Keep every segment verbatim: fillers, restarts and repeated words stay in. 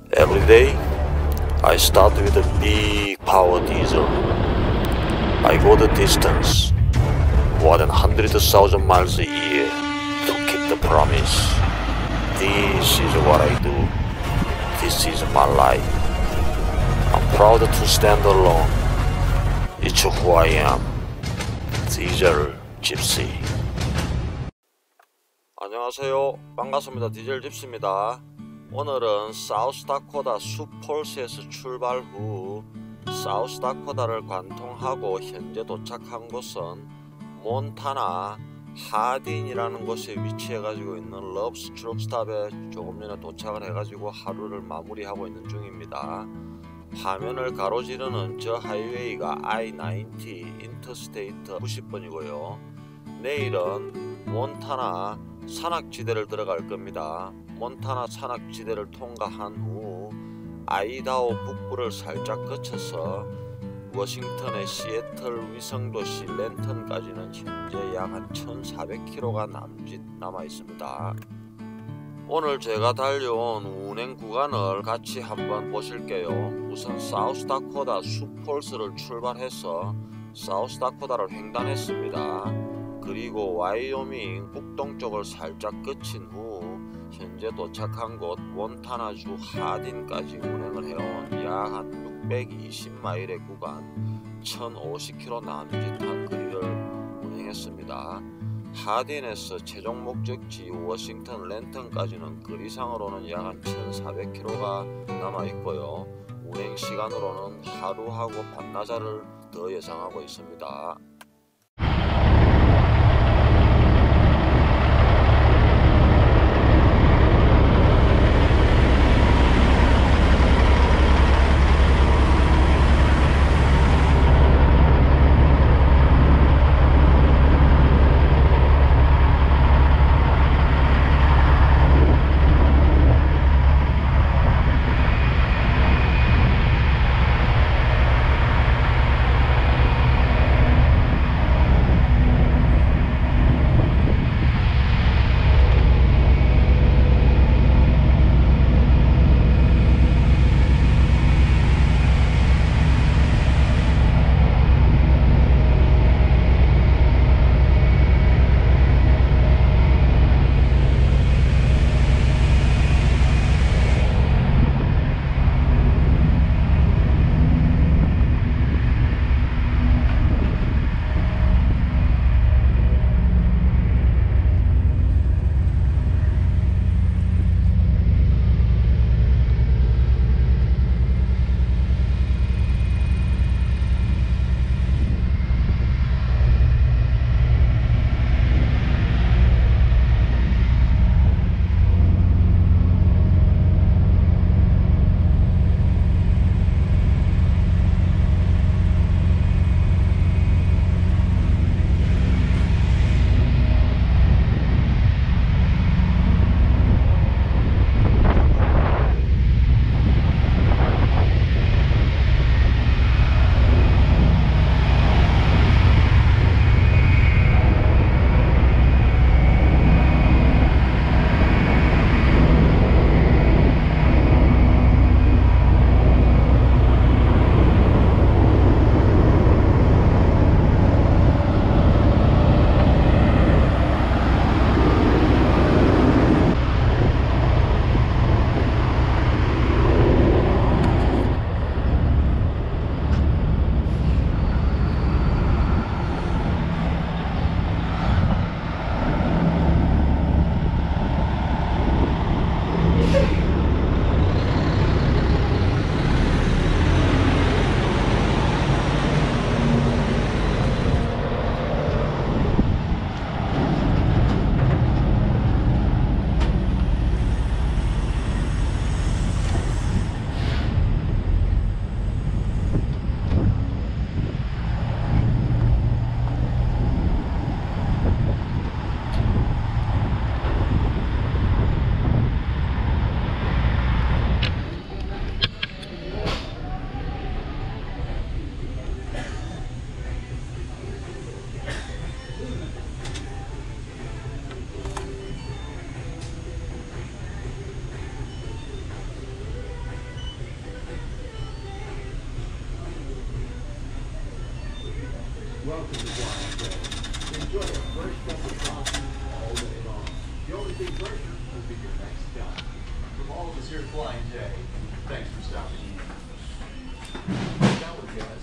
Every day, I start with a big power diesel. I go the distance, more than one hundred thousand miles a year, to keep the promise. This is what I do. This is my life. I'm proud to stand alone. It's who I am. 디젤 집시. 안녕하세요. 반갑습니다. 디젤 집시입니다. 오늘은 사우스다코다 수폴스에서 출발 후 사우스다코다를 관통하고 현재 도착한 곳은 몬타나 하딘이라는 곳에 위치해 가지고 있는 러브스 트럭스탑에 조금 전에 도착을 해 가지고 하루를 마무리하고 있는 중입니다. 화면을 가로지르는 저 하이웨이가 아이 나인티 인터스테이트 구십 번이고요. 내일은 몬타나 산악지대를 들어갈 겁니다. 몬타나 산악지대를 통과한 후 아이다호 북부를 살짝 거쳐서 워싱턴의 시애틀 위성도시 랜턴까지는 현재 약 한 천사백 킬로미터가 남짓 남아 있습니다. 오늘 제가 달려온 운행 구간을 같이 한번 보실게요. 우선 사우스다코다 수폴스를 출발해서 사우스다코다를 횡단했습니다. 그리고 와이오밍 북동쪽을 살짝 거친 후 현재 도착한 곳 몬타나주 하딘까지 운행을 해온 약 한 육백이십 마일의 구간 천오십 킬로미터 남짓한 거리를 운행했습니다. 하딘에서 최종 목적지 워싱턴 랜턴까지는 거리상으로는 약 한 천사백 킬로미터가 남아있고요. 운행 시간으로는 하루하고 반나절을 더 예상하고 있습니다. Welcome to Flying J. Enjoy a fresh cup of coffee all day long. The only thing fresher will be your next cup. From all of us here at Flying J, thanks for stopping in. Now with guests.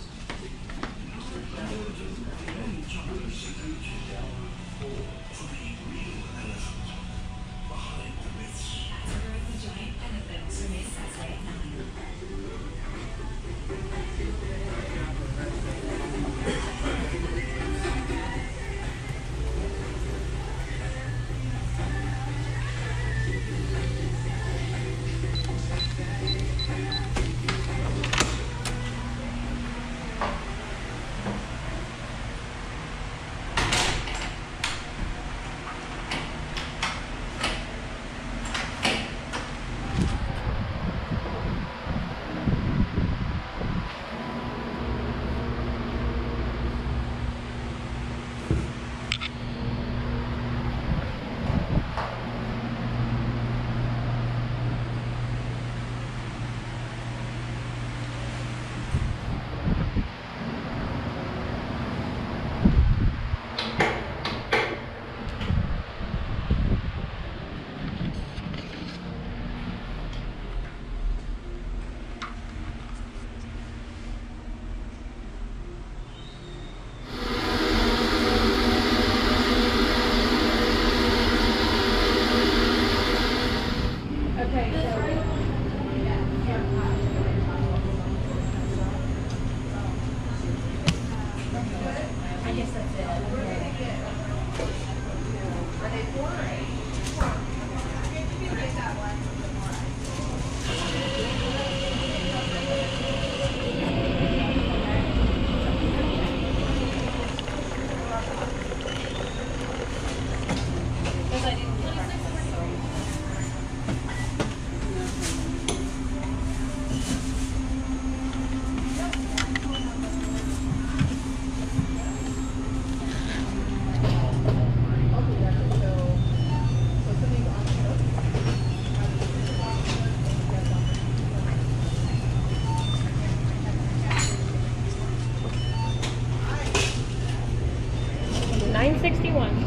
nine sixty-one.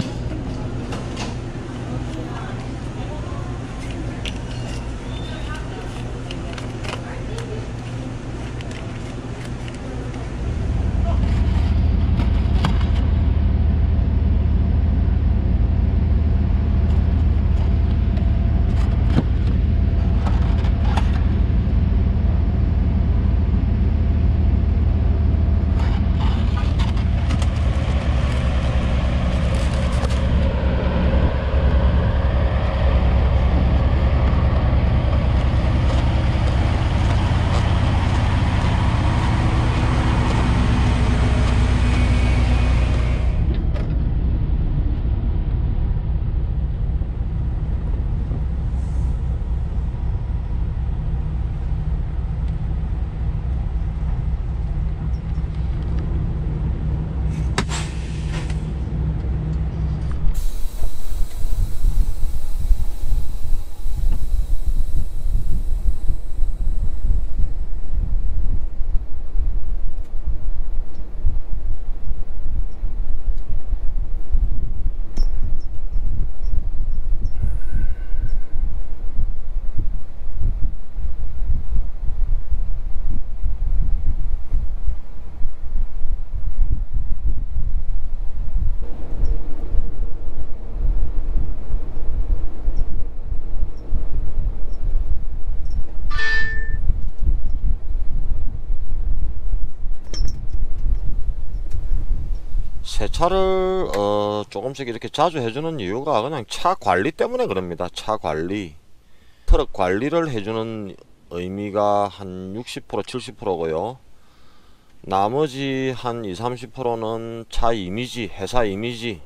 세차를 어 조금씩 이렇게 자주 해주는 이유가 그냥 차 관리 때문에 그럽니다. 차 관리, 트럭 관리를 해주는 의미가 한 육십 퍼센트 칠십 퍼센트고요 나머지 한 이십 삼십 퍼센트는 차 이미지, 회사 이미지,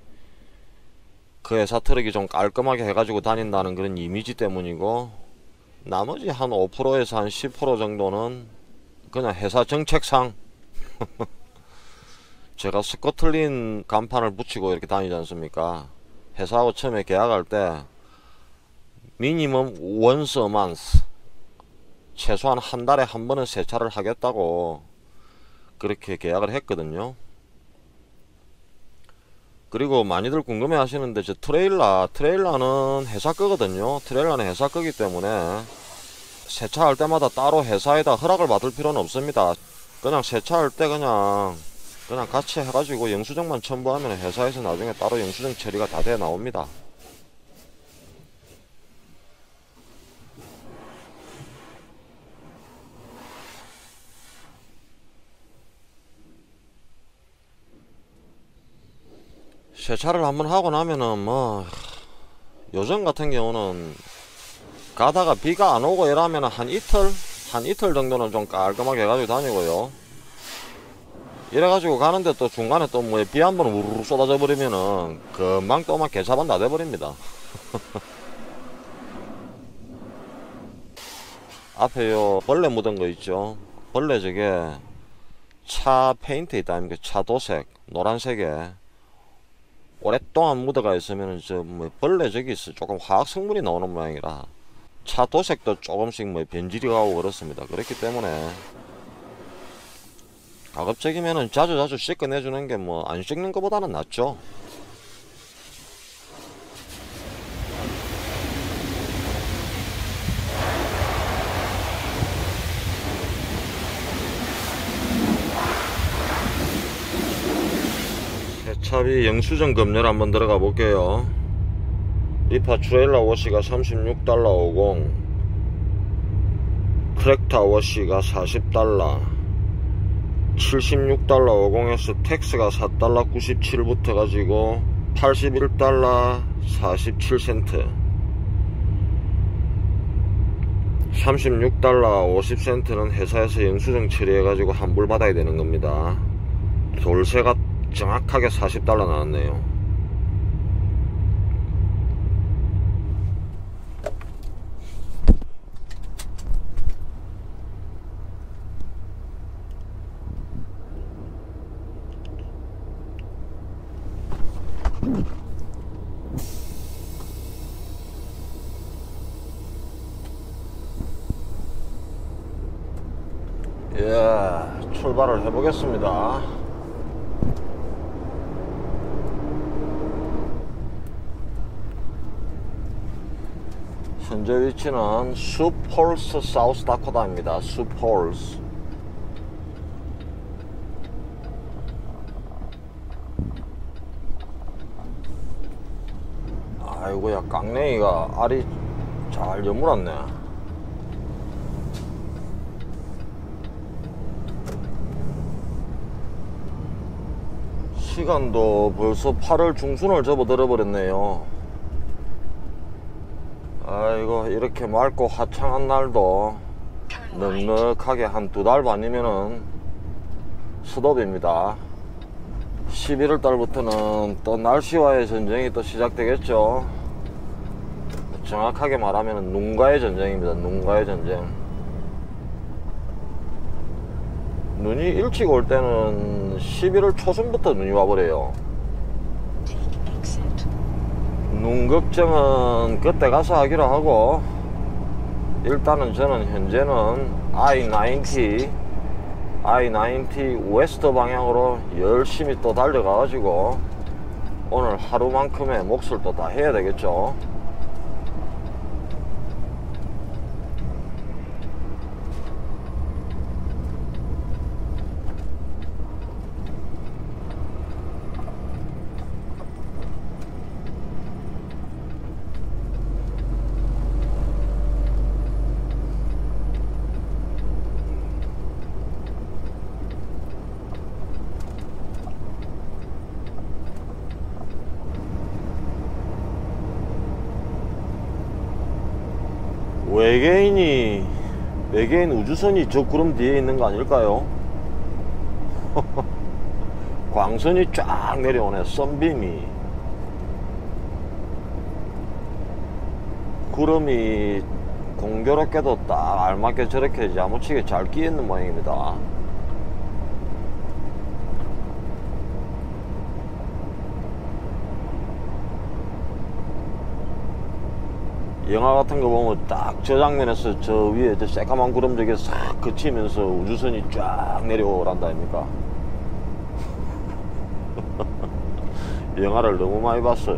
그 회사 트럭이 좀 깔끔하게 해가지고 다닌다는 그런 이미지 때문이고, 나머지 한 오 퍼센트에서 한 십 퍼센트 정도는 그냥 회사 정책상 제가 스코틀린 간판을 붙이고 이렇게 다니지 않습니까? 회사하고 처음에 계약할 때 미니멈 once a month, 최소한 한 달에 한 번은 세차를 하겠다고 그렇게 계약을 했거든요. 그리고 많이들 궁금해 하시는데, 저 트레일러, 트레일러는 회사 거거든요. 트레일러는 회사 거기 때문에 세차할 때마다 따로 회사에다 허락을 받을 필요는 없습니다. 그냥 세차할 때 그냥 그냥 같이 해가지고 영수증만 첨부하면 회사에서 나중에 따로 영수증 처리가 다 돼 나옵니다. 세차를 한번 하고 나면은 뭐 요즘 같은 경우는 가다가 비가 안 오고 이러면 한 이틀 한 이틀 정도는 좀 깔끔하게 해가지고 다니고요. 이래가지고 가는데 또 중간에 또 뭐 비 한 번 우르르 쏟아져 버리면은 금방 또 막 개차반 다 돼버립니다. 앞에 요 벌레 묻은 거 있죠. 벌레 저게 차 페인트 있다 아닙니까? 차 도색 노란색에 오랫동안 묻어가 있으면 저 뭐 벌레 저기 있어 조금 화학 성분이 나오는 모양이라 차 도색도 조금씩 뭐 변질이 가고 그렇습니다. 그렇기 때문에 가급적이면은 자주자주 씻어내주는 게 뭐 안 씻는 것보다는 낫죠. 세차비 영수증 검열 한번 들어가 볼게요. 리파 트레일러 워시가 삼십육 달러 오십, 트랙터 워시가 사십 달러, 칠십육 달러 오십에서 텍스가 사 달러 구십칠 붙어 가지고 팔십일 달러 사십칠 센트, 삼십육 달러 오십 센트는 회사에서 영수증 처리해 가지고 환불 받아야 되는 겁니다. 돌세가 정확하게 사십 달러 나왔네요. 예, 출발을 해보겠습니다. 현재 위치는 수폴스 사우스 다코타입니다. 수폴스. 아이고야, 깡냉이가 알이 잘 여물었네. 시간도 벌써 팔월 중순을 접어들어 버렸네요. 아이고, 이렇게 맑고 화창한 날도 넉넉하게 한 두 달 반이면은 스톱입니다. 십일월 달부터는 또 날씨와의 전쟁이 또 시작되겠죠. 정확하게 말하면 눈과의 전쟁입니다. 눈과의 전쟁. 눈이 일찍 올 때는 십일월 초순부터 눈이 와버려요. 눈 걱정은 그때 가서 하기로 하고, 일단은 저는 현재는 아이 나인티 아이 나인티 웨스트 방향으로 열심히 또 달려가 가지고 오늘 하루만큼의 몫을 또 다 해야 되겠죠. 외계인이 외계인 우주선이 저 구름 뒤에 있는 거 아닐까요? 광선이 쫙 내려오네. 선빔이. 구름이 공교롭게도 딱 알맞게 저렇게 야무치게 잘 끼어 있는 모양입니다. 영화 같은 거 보면 딱 저 장면에서 저 위에 저 새까만 구름 저게 싹 그치면서 우주선이 쫙 내려오란다 아닙니까? 영화를 너무 많이 봤어요.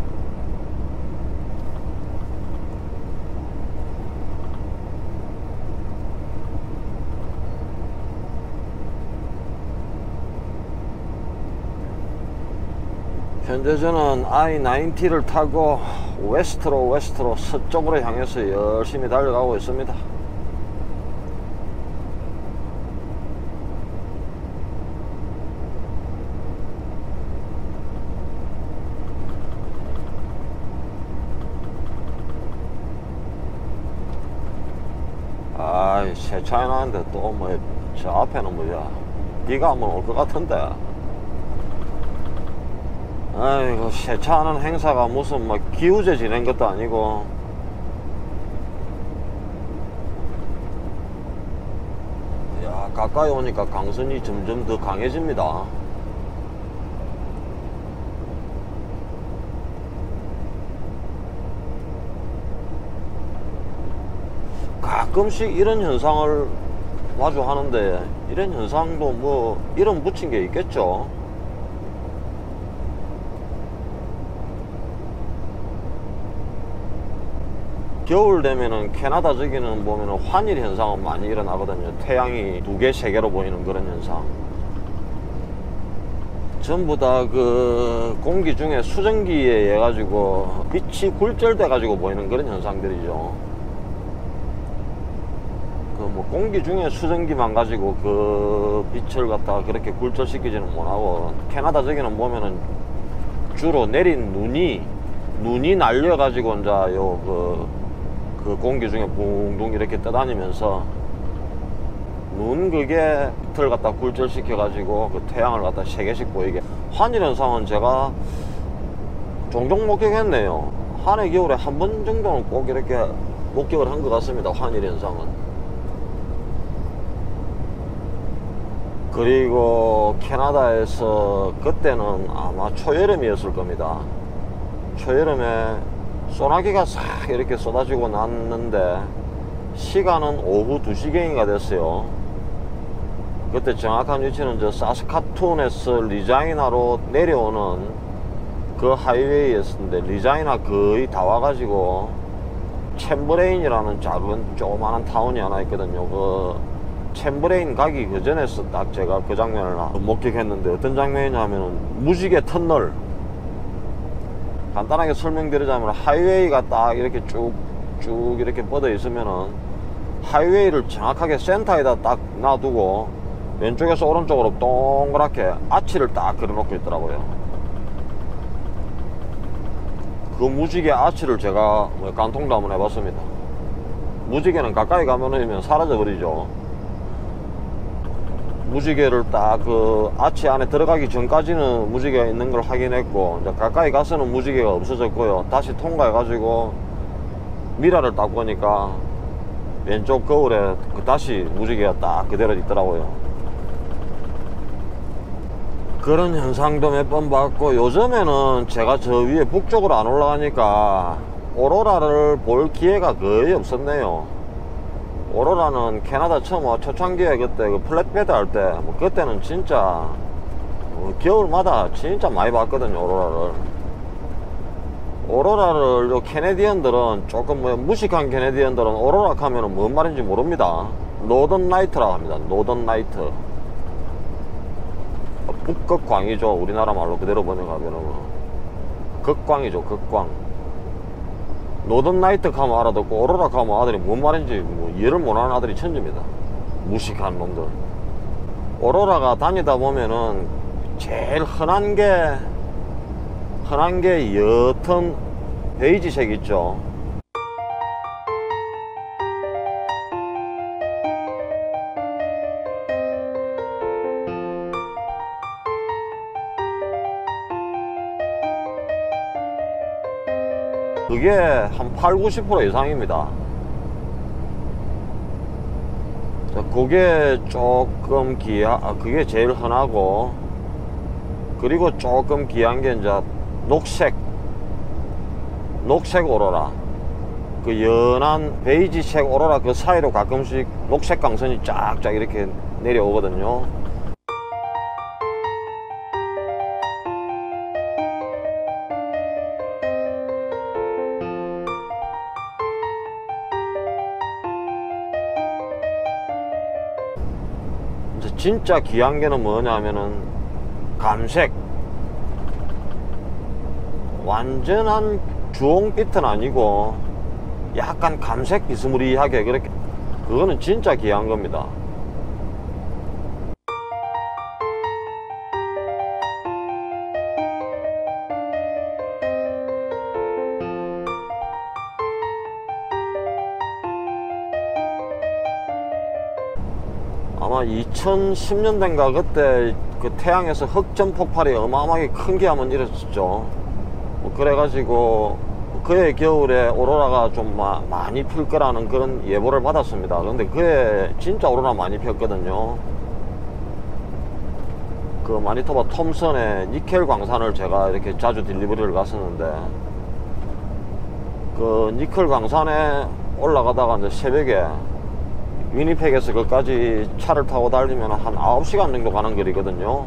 현재 저는 아이 나인티를 타고 웨스트로 웨스트로 서쪽으로 향해서 열심히 달려가고 있습니다. 아이 세차해 놨는데 또 뭐 저 앞에는 뭐야 비가 한번 올 것 같은데. 아이고 세차하는 행사가 무슨 막 기우제 지낸 것도 아니고 야 가까이 오니까 강선이 점점 더 강해집니다. 가끔씩 이런 현상을 마주하는데 이런 현상도 뭐 이름 붙인 게 있겠죠. 겨울 되면은 캐나다 저기는 보면은 환일 현상은 많이 일어나거든요. 태양이 두 개, 세 개로 보이는 그런 현상. 전부 다 그 공기 중에 수증기에 의해 가지고 빛이 굴절돼 가지고 보이는 그런 현상들이죠. 그 뭐 공기 중에 수증기만 가지고 그 빛을 갖다가 그렇게 굴절시키지는 못하고 캐나다 저기는 보면은 주로 내린 눈이 눈이 날려 가지고 이제 요 그 그 공기 중에 붕붕 이렇게 떠다니면서 눈 그게 빛을 갖다 굴절시켜 가지고 그 태양을 갖다 세 개씩 보이게. 환일 현상은 제가 종종 목격했네요. 한 해 겨울에 한 번 정도는 꼭 이렇게 목격을 한 것 같습니다. 환일 현상은. 그리고 캐나다에서 그때는 아마 초여름이었을 겁니다. 초여름에 소나기가 싹 이렇게 쏟아지고 났는데 시간은 오후 두 시경이가 됐어요. 그때 정확한 위치는 저 사스카툰에서 리자이나로 내려오는 그 하이웨이였는데 리자이나 거의 다 와가지고 챔버레인이라는 작은 조그마한 타운이 하나 있거든요. 그 챔버레인 가기 그 전에서 딱 제가 그 장면을 목격했는데 어떤 장면이냐면은 무지개 터널, 간단하게 설명드리자면 하이웨이가 딱 이렇게 쭉쭉 이렇게 뻗어 있으면은 하이웨이를 정확하게 센터에다 딱 놔두고 왼쪽에서 오른쪽으로 동그랗게 아치를 딱 그려놓고 있더라고요. 그 무지개 아치를 제가 관통도 한번 해봤습니다. 무지개는 가까이 가면은 사라져 버리죠. 무지개를 딱 그 아치 안에 들어가기 전까지는 무지개가 있는 걸 확인했고 이제 가까이 가서는 무지개가 없어졌고요. 다시 통과해 가지고 미라를 딱 보니까 왼쪽 거울에 그 다시 무지개가 딱 그대로 있더라고요. 그런 현상도 몇 번 봤고 요즘에는 제가 저 위에 북쪽으로 안 올라가니까 오로라를 볼 기회가 거의 없었네요. 오로라는 캐나다 처음 와 초창기에 그때 그 플랫베드 할 때 뭐 그때는 진짜 어, 겨울마다 진짜 많이 봤거든요. 오로라를 오로라를 요 캐네디언들은 조금 뭐 무식한 캐네디언들은 오로라 하면은 뭔 말인지 모릅니다. 노던 라이트라고 합니다. 노던 라이트. 어, 북극광이죠. 우리나라 말로 그대로 번역하면은 극광이죠. 극광. 노던 라이트 가면 알아듣고 오로라 가면 아들이 뭔 말인지 뭐 이해를 못하는 아들이 천지입니다. 무식한 놈들. 오로라가 다니다 보면은 제일 흔한 게 흔한 게 옅은 베이지색 있죠. 그게 한 팔, 구십 퍼센트 이상입니다. 그게 조금 귀하, 그게 제일 흔하고, 그리고 조금 귀한 게 이제 녹색, 녹색 오로라. 그 연한 베이지색 오로라 그 사이로 가끔씩 녹색 강선이 쫙쫙 이렇게 내려오거든요. 진짜 귀한 게는 뭐냐면은 감색. 완전한 주홍빛은 아니고 약간 감색 비스무리하게 그렇게, 그거는 진짜 귀한 겁니다. 아마 이천십 년대인가 그때 그 태양에서 흑점 폭발이 어마어마하게 큰 게 한번 일었었죠. 뭐 그래가지고 그해 겨울에 오로라가 좀 마, 많이 필 거라는 그런 예보를 받았습니다. 근데 그해 진짜 오로라 많이 폈거든요. 그 마니토바 톰슨의 니켈 광산을 제가 이렇게 자주 딜리버리를 갔었는데, 그 니켈 광산에 올라가다가 이제 새벽에 위니펙에서 거기까지 차를 타고 달리면 한 아홉 시간 정도 가는 거리거든요.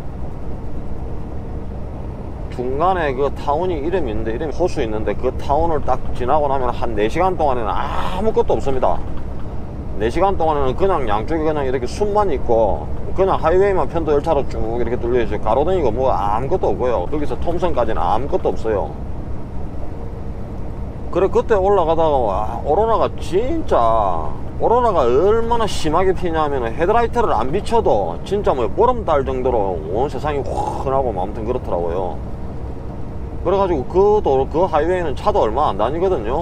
중간에 그 타운이 이름이 있는데, 이름이 호수 있는데, 그 타운을 딱 지나고 나면 한 네 시간 동안에는 아무것도 없습니다. 네 시간 동안에는 그냥 양쪽에 그냥 이렇게 숲만 있고, 그냥 하이웨이만 편도 열차로 쭉 이렇게 뚫려있어요. 가로등이고 뭐 아무것도 없고요. 거기서 톰슨까지는 아무것도 없어요. 그래, 그때 올라가다가 와, 오로라가 진짜, 오로라가 얼마나 심하게 피냐면 헤드라이트를 안 비춰도 진짜 뭐 보름달 정도로 온 세상이 환하고 뭐 아무튼 그렇더라고요. 그래가지고 그 도로, 그 하이웨이는 차도 얼마 안 다니거든요.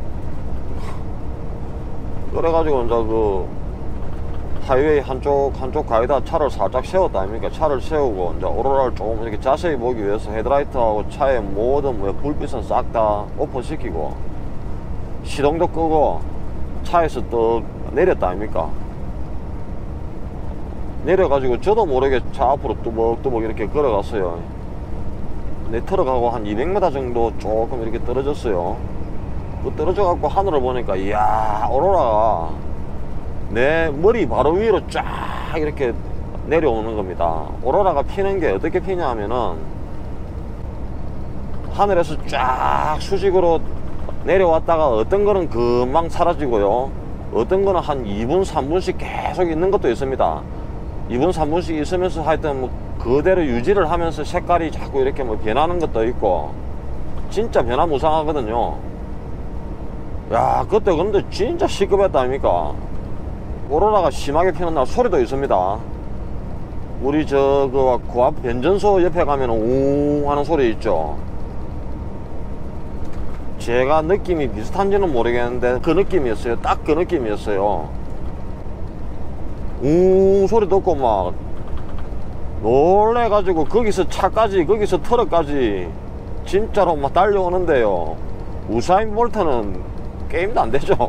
그래가지고 이제 그 하이웨이 한쪽 한쪽 가에다 차를 살짝 세웠다 아닙니까? 차를 세우고 이제 오로라를 조금 이렇게 자세히 보기 위해서 헤드라이트하고 차의 모든 뭐 불빛은 싹 다 오픈시키고 시동도 끄고 차에서 또 내렸다 아닙니까? 내려가지고 저도 모르게 차 앞으로 뚜벅뚜벅 이렇게 걸어갔어요. 내 트럭하고 한 이백 미터 정도 조금 이렇게 떨어졌어요. 그 떨어져 갖고 하늘을 보니까 이야, 오로라가 내 머리 바로 위로 쫙 이렇게 내려오는 겁니다. 오로라가 피는 게 어떻게 피냐 하면은 하늘에서 쫙 수직으로 내려왔다가 어떤 거는 금방 사라지고요, 어떤 거는 한 이 분 삼 분씩 계속 있는 것도 있습니다. 이 분 삼 분씩 있으면서 하여튼 뭐 그대로 유지를 하면서 색깔이 자꾸 이렇게 뭐 변하는 것도 있고, 진짜 변화무쌍하거든요. 야, 그때 근데 진짜 시급했다 아닙니까? 오로라가 심하게 피는 날 소리도 있습니다. 우리 저 그 그 앞 변전소 옆에 가면 웅 하는 소리 있죠. 제가 느낌이 비슷한지는 모르겠는데 그 느낌이었어요. 딱 그 느낌이었어요. 웅 소리 듣고 막 놀래가지고 거기서 차까지, 거기서 트럭까지 진짜로 막 달려오는데요. 우사인 볼트는 게임도 안 되죠.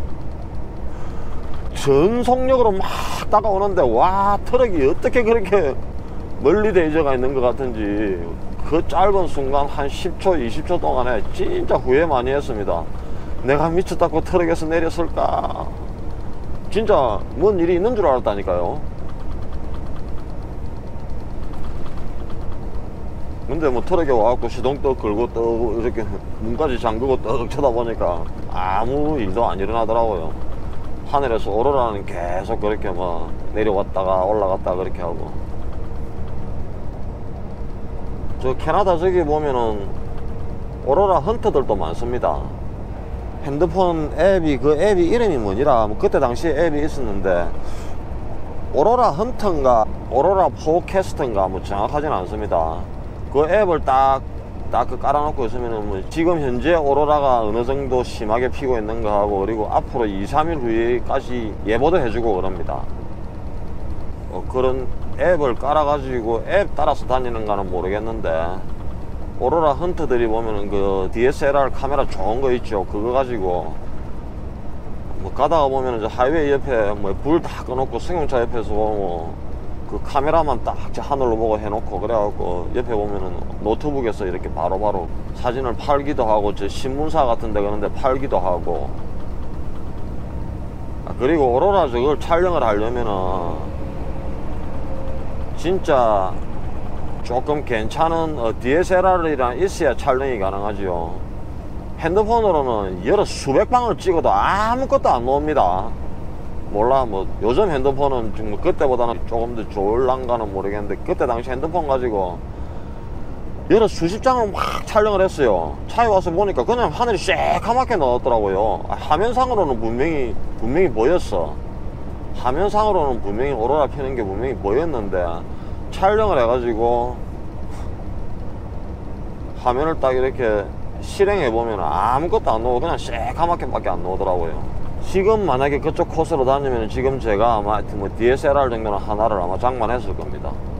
전속력으로 막 다가오는데, 와, 트럭이 어떻게 그렇게 멀리 대저가 있는 것 같은지 그 짧은 순간 한 십 초 이십 초 동안에 진짜 후회 많이 했습니다. 내가 미쳤다고 트럭에서 내렸을까? 진짜 뭔 일이 있는 줄 알았다니까요. 근데 뭐 트럭에 와갖고 시동 떡 걸고 떡 이렇게 문까지 잠그고 떡 쳐다보니까 아무 일도 안 일어나더라고요. 하늘에서 오로라는 계속 그렇게 뭐 내려왔다가 올라갔다가 그렇게 하고. 저 캐나다 저기 보면은 오로라 헌터들도 많습니다. 핸드폰 앱이, 그 앱이 이름이 뭐니라 뭐 그때 당시에 앱이 있었는데, 오로라 헌터인가 오로라 포캐스트인가 뭐 정확하진 않습니다. 그 앱을 딱, 딱 그 깔아놓고 있으면은 뭐 지금 현재 오로라가 어느 정도 심하게 피고 있는가 하고, 그리고 앞으로 이 삼 일 후에까지 예보도 해주고 그럽니다. 어, 그런 앱을 깔아가지고 앱 따라서 다니는가는 모르겠는데, 오로라 헌터들이 보면은 그 디에스엘알 카메라 좋은 거 있죠. 그거 가지고 뭐 가다가 보면은 저 하이웨이 옆에 뭐 불 다 꺼놓고 승용차 옆에서 보면 그 카메라만 딱 하늘로 보고 해놓고, 그래갖고 옆에 보면은 노트북에서 이렇게 바로바로 바로 사진을 팔기도 하고, 저 신문사 같은 데 그런데 팔기도 하고. 아, 그리고 오로라 저걸 촬영을 하려면은 진짜 조금 괜찮은 어, 디에스엘알이랑 있어야 촬영이 가능하죠. 핸드폰으로는 여러 수백 방을 찍어도 아무것도 안 나옵니다. 몰라 뭐 요즘 핸드폰은 지금 그때보다는 조금 더 좋을란가는 모르겠는데 그때 당시 핸드폰 가지고 여러 수십 장을 막 촬영을 했어요. 차에 와서 보니까 그냥 하늘이 새카맣게 나왔더라고요. 화면상으로는 분명히 분명히 보였어. 화면상으로는 분명히 오로라 켜는 게 분명히 보였는데 촬영을 해가지고 화면을 딱 이렇게 실행해보면 아무것도 안 나오고 그냥 새카맣게 밖에 안 나오더라고요. 지금 만약에 그쪽 코스로 다니면 지금 제가 아마 뭐 디에스엘알 정도는 하나를 아마 장만했을 겁니다.